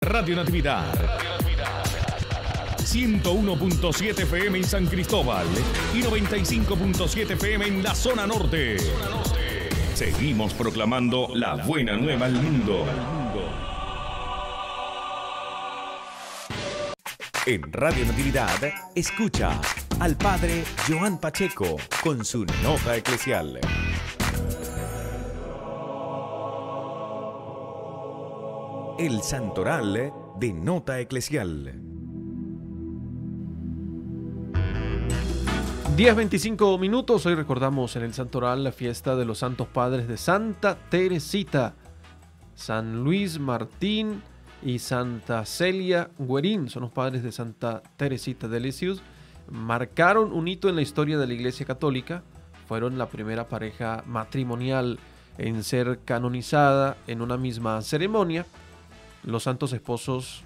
Radio Natividad. 101.7 FM en San Cristóbal y 95.7 FM en la zona norte. Seguimos proclamando la buena nueva al mundo. En Radio Natividad, escucha al padre Joan Pacheco con su nota eclesial. El santoral de nota eclesial. 10:25 minutos. Hoy recordamos en el santoral la fiesta de los santos padres de Santa Teresita, San Luis Martín y Santa Celia Guerín. Son los padres de Santa Teresita de Lisieux. Marcaron un hito en la historia de la Iglesia Católica. Fueron la primera pareja matrimonial en ser canonizada en una misma ceremonia. Los santos esposos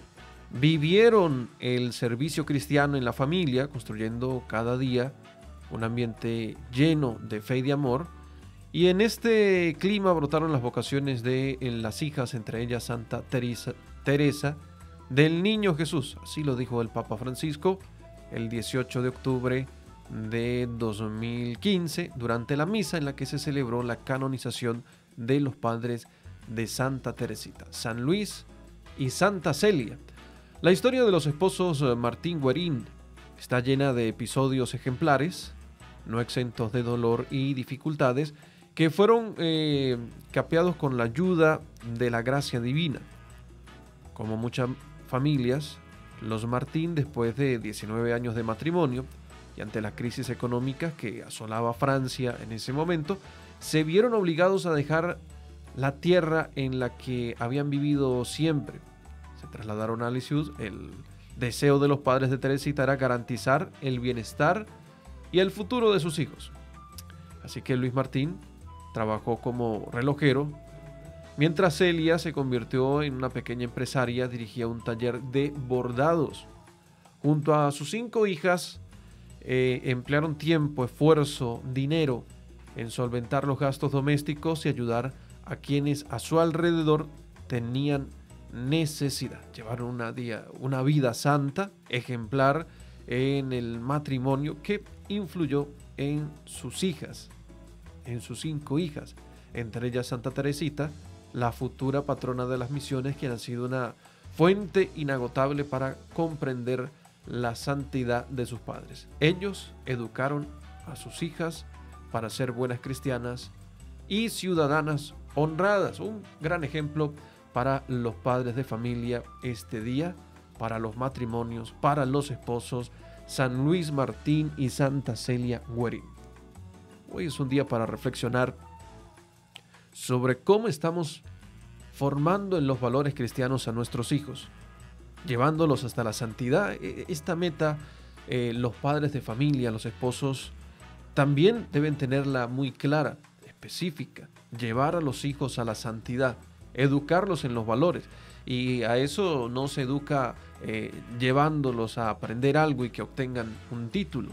vivieron el servicio cristiano en la familia, construyendo cada día un ambiente lleno de fe y de amor. Y en este clima brotaron las vocaciones de las hijas, entre ellas Santa Teresa del Niño Jesús. Así lo dijo el Papa Francisco el 18 de octubre de 2015, durante la misa en la que se celebró la canonización de los padres de Santa Teresita, San Luis y Santa Celia. La historia de los esposos Martín Guerín está llena de episodios ejemplares, no exentos de dolor y dificultades, que fueron capeados con la ayuda de la gracia divina. Como muchas familias, los Martín, después de 19 años de matrimonio y ante la crisis económica que asolaba Francia en ese momento, se vieron obligados a dejar la tierra en la que habían vivido siempre. Se trasladaron a Lisieux. El deseo de los padres de Teresita era garantizar el bienestar y el futuro de sus hijos. Así que Luis Martín trabajó como relojero, mientras Celia se convirtió en una pequeña empresaria, dirigía un taller de bordados. Junto a sus 5 hijas, emplearon tiempo, esfuerzo, dinero en solventar los gastos domésticos y ayudar a quienes a su alrededor tenían necesidad. Llevaron una vida santa, ejemplar en el matrimonio, que influyó en sus hijas, en sus 5 hijas, entre ellas Santa Teresita, la futura patrona de las misiones, quien ha sido una fuente inagotable para comprender la santidad de sus padres. Ellos educaron a sus hijas para ser buenas cristianas y ciudadanas honradas. Un gran ejemplo para los padres de familia este día, para los matrimonios, para los esposos, San Luis Martín y Santa Celia Guerín. Hoy es un día para reflexionar sobre cómo estamos formando en los valores cristianos a nuestros hijos, llevándolos hasta la santidad. Esta meta, los padres de familia, los esposos, también deben tenerla muy clara, específica: llevar a los hijos a la santidad, educarlos en los valores. Y a eso no se educa llevándolos a aprender algo y que obtengan un título,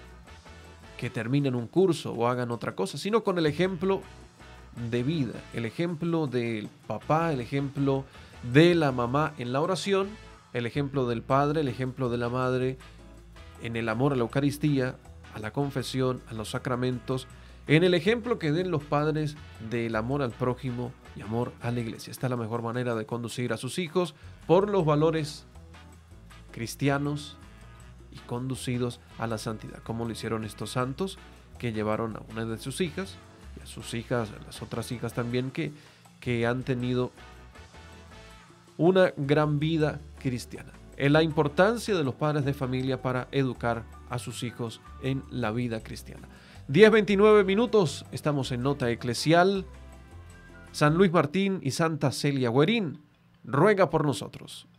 que terminen un curso o hagan otra cosa, sino con el ejemplo de vida, el ejemplo del papá, el ejemplo de la mamá en la oración, el ejemplo del padre, el ejemplo de la madre en el amor a la Eucaristía, a la confesión, a los sacramentos, en el ejemplo que den los padres del amor al prójimo y amor a la iglesia. Esta es la mejor manera de conducir a sus hijos por los valores cristianos y conducidos a la santidad, como lo hicieron estos santos, que llevaron a una de sus hijas y a sus hijas, a las otras hijas también, que han tenido una gran vida cristiana. En la importancia de los padres de familia para educar a sus hijos en la vida cristiana. 10:29 minutos, estamos en Nota Eclesial. San Luis Martín y Santa Celia Guerín, ruega por nosotros.